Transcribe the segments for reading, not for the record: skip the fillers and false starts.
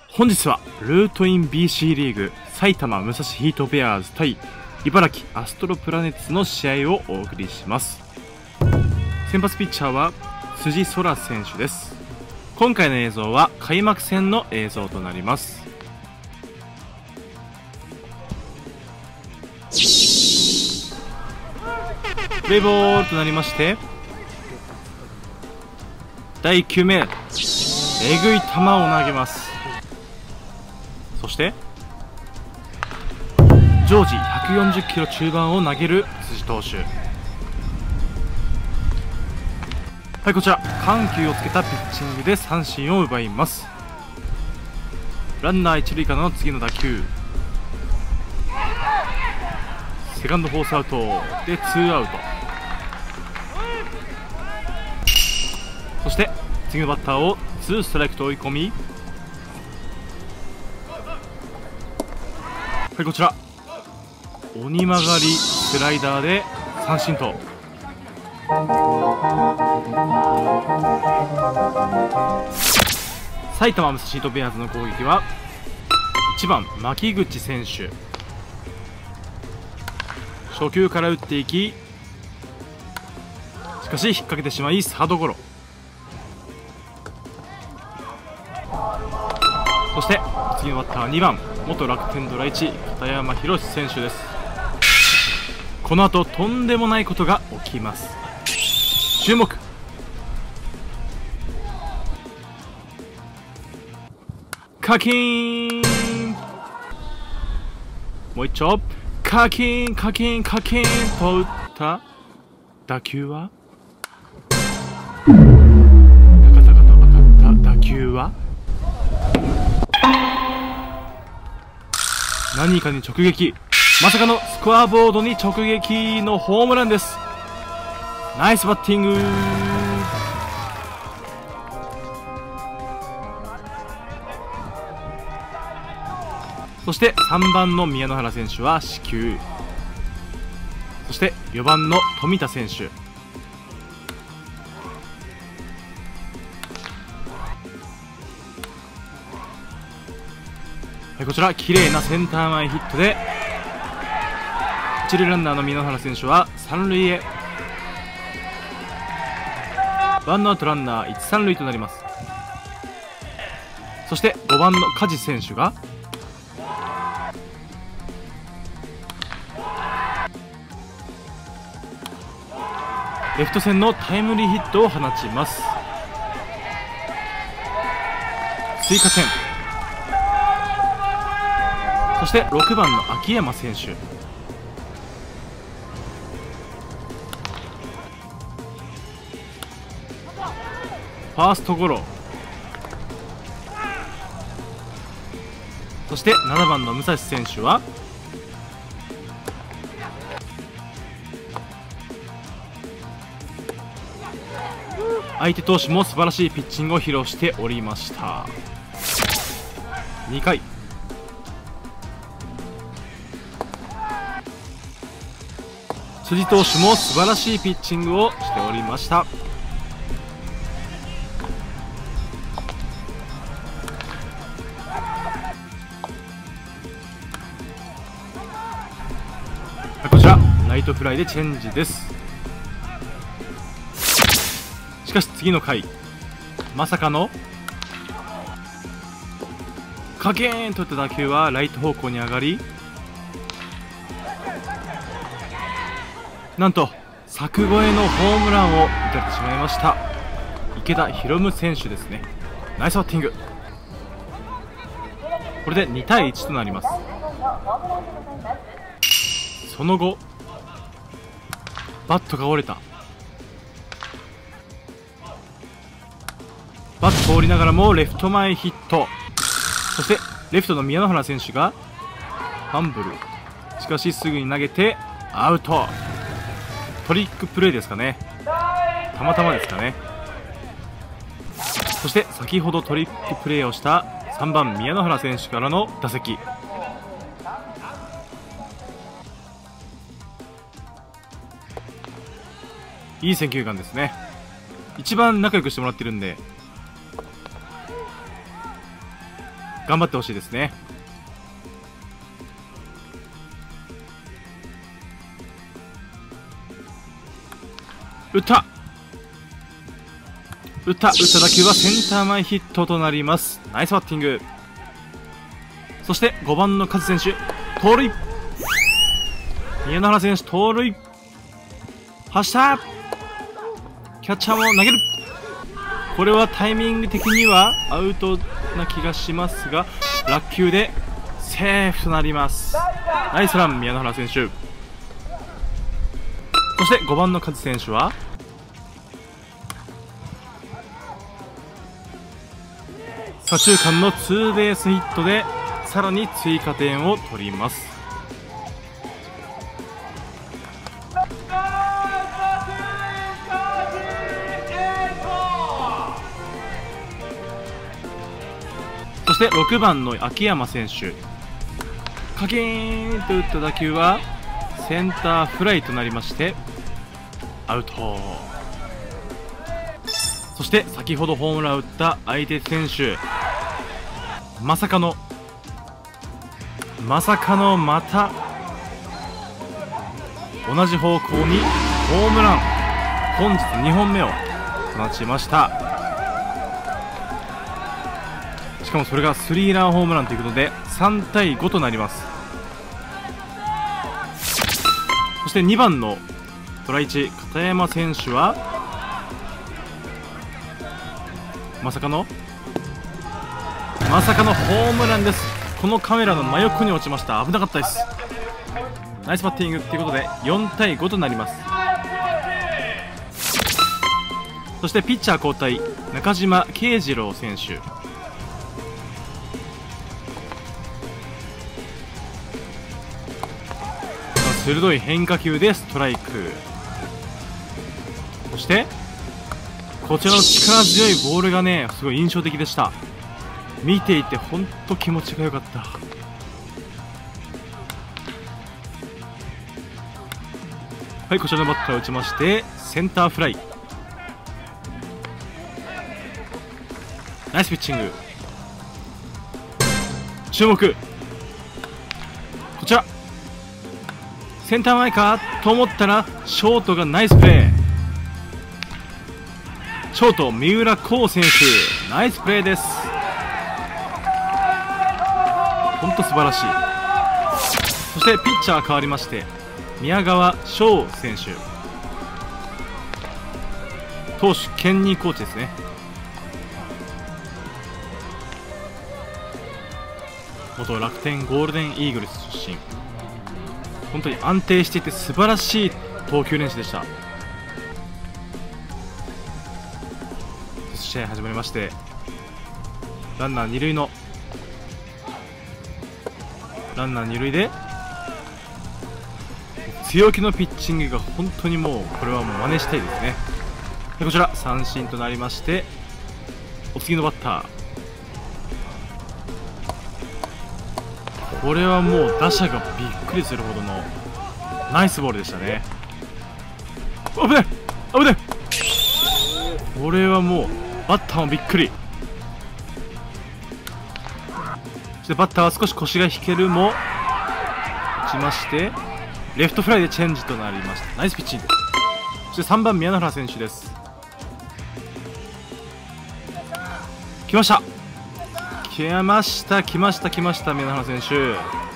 本日はルートイン BC リーグ埼玉武蔵ヒートベアーズ対茨城アストロプラネッツの試合をお送りします。先発ピッチャーは辻空選手です。今回の映像は開幕戦の映像となります。プレイボールとなりまして、第1球目、えぐい球を投げます。そして常時140キロ中盤を投げる辻投手。はい、こちら緩急をつけたピッチングで三振を奪います。ランナー一塁からの次の打球、セカンドフォースアウトでツーアウト。そして次のバッターをツーストライクと追い込み、はい、こちら鬼曲がりスライダーで三振と。埼玉武蔵ヒートベアーズの攻撃は1番牧口選手。初球から打っていき、しかし引っ掛けてしまいサードゴロ。そして次のバッター2番元楽天ドラ1片山宏選手です。この後とんでもないことが起きます。注目。カキーン、もう一丁カキーンカキーンカキーンと打った打球は、高々と上がった打球は何かに直撃。まさかのスコアボードに直撃のホームランです。ナイスバッティング。そして3番の宮野原選手は四球。そして4番の富田選手。こちら綺麗なセンター前ヒットで一塁ランナーの宮野原選手は三塁へ。ワンアウトランナー一三塁となります。そして5番の梶選手がレフト線のタイムリーヒットを放ちます。追加点。そして6番の秋山選手。ファーストゴロ。そして7番の武蔵選手は相手投手も素晴らしいピッチングを披露しておりました。2回、辻投手も素晴らしいピッチングをしておりました。こちらライトフライでチェンジです。しかし次の回、まさかのカケーンといった打球はライト方向に上がり、なんと柵越えのホームランを打たれてしまいました。池田大夢選手ですね。ナイスバッティング。これで2対1となります。その後バットが折れた。バットを折りながらもレフト前ヒット。そしてレフトの宮野原選手がファンブル。しかしすぐに投げてアウト。トリックプレーですかね。たまたまですかね。そして先ほどトリックプレーをした3番宮野原選手からの打席。いい選球眼ですね。一番仲良くしてもらってるんで頑張ってほしいですね。打った打った打った打球はセンター前ヒットとなります。ナイスバッティング。そして5番のカズ選手盗塁、宮野原選手盗塁、走った、キャッチャーも投げる。これはタイミング的にはアウトな気がしますが、落球でセーフとなります。ナイスラン宮野原選手。そして5番のカズ選手は左中間のツーベースヒットでさらに追加点を取ります。そして6番の秋山選手、カキーンと打った打球はセンターフライとなりましてアウト。そして先ほどホームランを打った相手選手、まさかのまた同じ方向にホームラン、本日2本目を放ちました。しかもそれがスリーランホームランということで3対5となります。そして2番のドラ1片山選手はまさかのホームランです。このカメラの真横に落ちました。危なかったです。ナイスバッティングということで4対5となります。そしてピッチャー交代、中島慶次郎選手、鋭い変化球でストライク。そしてこちらの力強いボールがね、すごい印象的でした。見ていてほんと気持ちが良かった。はい、こちらのバッターを打ちましてセンターフライ。ナイスピッチング。注目、こちらセンター前かと思ったらショートがナイスプレー。ショート三浦光選手、ナイスプレーです。本当素晴らしい。そしてピッチャー変わりまして宮川翔選手、投手兼任コーチですね。元楽天ゴールデンイーグルス出身、本当に安定していて素晴らしい投球練習でした。試合始まりまして、ランナー二塁で強気のピッチングが本当にもうこれはもう真似したいですね。でこちら三振となりまして、お次のバッター、これはもう打者がびっくりするほどのナイスボールでしたね。危ない危ない、これはもうバッターもびっくり。そしてバッターは少し腰が引けるも打ちましてレフトフライでチェンジとなりました。ナイスピッチング。そして3番宮野原選手です。来ました宮野原選手。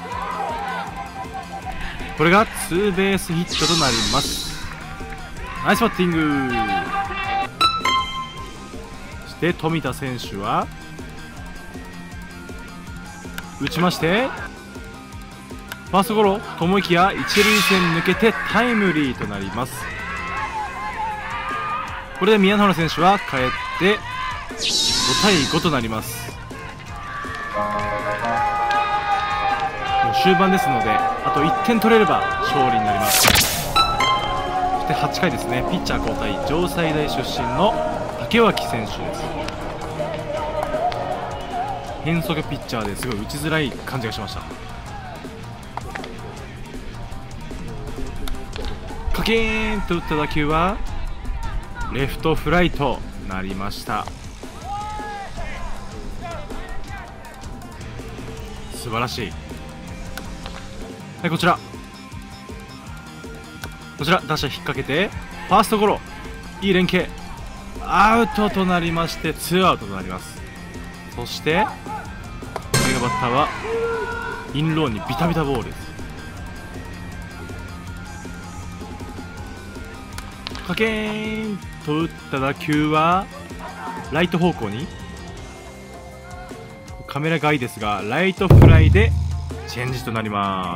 これがツーベースヒットとなります。ナイスバッティング。そして富田選手は打ちましてファーストゴロと思いきや一塁線抜けてタイムリーとなります。これで宮野原選手は帰って5対5となります。もう終盤ですのであと1点取れれば勝利になります。そして8回ですね、ピッチャー交代、城西大出身の竹脇選手です。変則ピッチャーですごい打ちづらい感じがしました。カキーンと打った打球はレフトフライとなりました。 素晴らしい。はい、こちら打者引っ掛けてファーストゴロ、いい連携、アウトとなりましてツーアウトとなります。そして次のバッターはインローにビタビタボールです。カケーンと打った打球はライト方向に、カメラ外ですがライトフライでチェンジとなります。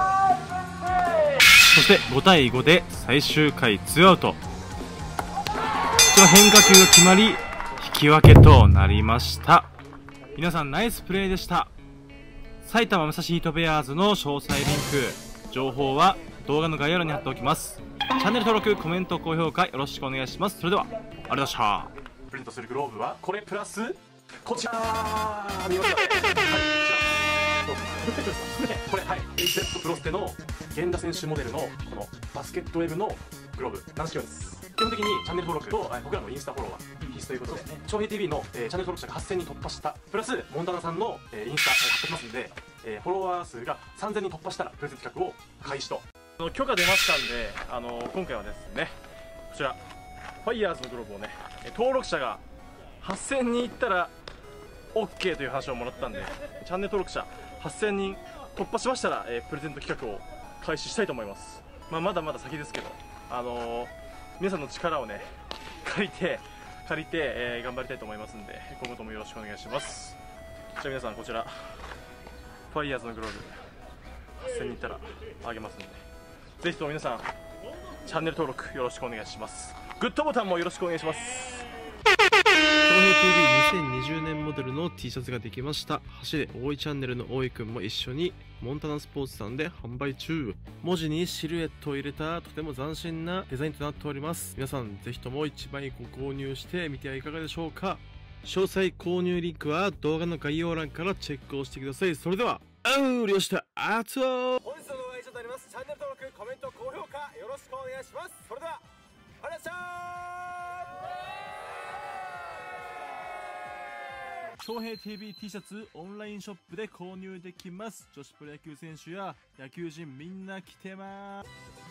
そして5対5で最終回ツーアウト。こちら変化球が決まり引き分けとなりました。皆さんナイスプレーでした。埼玉武蔵ヒートベアーズの詳細リンク、情報は動画の概要欄に貼っておきます。チャンネル登録、コメント、高評価よろしくお願いします。それではありがとうございました。プレゼントするグローブはこれプラスこちら、見ますか、はい、これ、はい、HZ プロステの源田選手モデルのこのバスケットウェブのグローブ軟式用です。基本的にチャンネル登録と僕らのインスタフォローは必須ということで、翔平 TV のチャンネル登録者が8000人突破した、プラスモンタナさんのインスタ貼ってますんで、フォロワー数が3000人突破したらプレゼント企画を開始と許可出ましたんで、今回はですね、こちらファイヤーズのグローブをね、登録者が8000人いったら OK という話をもらったんで、チャンネル登録者8000人突破しましたら、プレゼント企画を開始したいと思います。まだまだ先ですけど、皆さんの力をね借りて、頑張りたいと思いますんで、今後ともよろしくお願いします。じゃあ皆さん、こちらファイヤーズのグローブ8000人いったらあげますんで、ぜひとも皆さんチャンネル登録よろしくお願いします。グッドボタンもよろしくお願いします。 翔平 TV2020 年モデルの T シャツができました。走れ大井チャンネルの大井くんも一緒にモンタナスポーツさんで販売中。文字にシルエットを入れたとても斬新なデザインとなっております。皆さんぜひとも1枚ご購入してみてはいかがでしょうか。詳細購入リンクは動画の概要欄からチェックをしてください。それではうりょしたあつお、 本日の動画は以上となります。チャンネル登録、コメント、高評価よろしくお願いします。それではありがとうございました。 翔平 TV T シャツオンラインショップで購入できます。女子プロ野球選手や野球人みんな来てます。